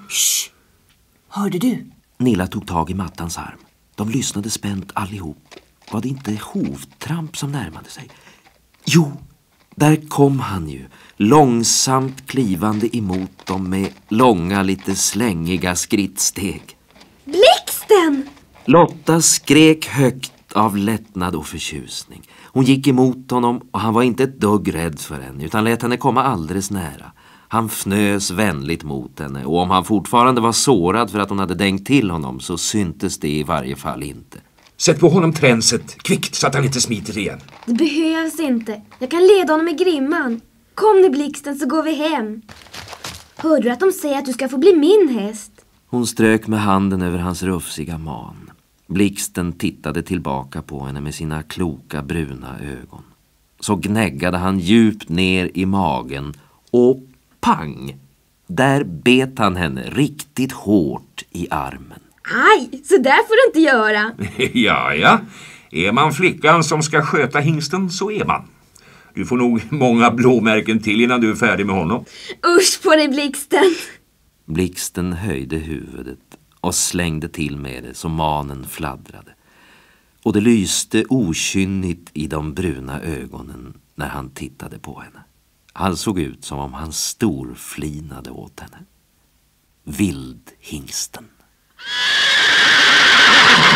Shh! Hörde du? Nilla tog tag i mattans arm. De lyssnade spänt allihop. Var det inte hovtramp som närmade sig? Jo, där kom han ju. Långsamt klivande emot dem med långa, lite slängiga skrittsteg. Blixten! Lotta skrek högt av lättnad och förtjusning. Hon gick emot honom och han var inte ett dugg rädd för henne utan lät henne komma alldeles nära. Han fnös vänligt mot henne och om han fortfarande var sårad för att hon hade dängt till honom så syntes det i varje fall inte. Sätt på honom tränset, kvickt så att han inte smiter igen. Det behövs inte. Jag kan leda honom med grimman. Kom nu Blixten så går vi hem. Hör du att de säger att du ska få bli min häst? Hon strök med handen över hans rufsiga man. Blixten tittade tillbaka på henne med sina kloka bruna ögon. Så gnäggade han djupt ner i magen och pang! Där bet han henne riktigt hårt i armen. Aj, så där får du inte göra. Ja. Är man flickan som ska sköta hingsten så är man. Du får nog många blåmärken till innan du är färdig med honom. Usch på dig Blixten. Blixten höjde huvudet och slängde till med det så manen fladdrade. Och det lyste okynnigt i de bruna ögonen när han tittade på henne. Han såg ut som om han storflinade åt henne. Vildhingsten.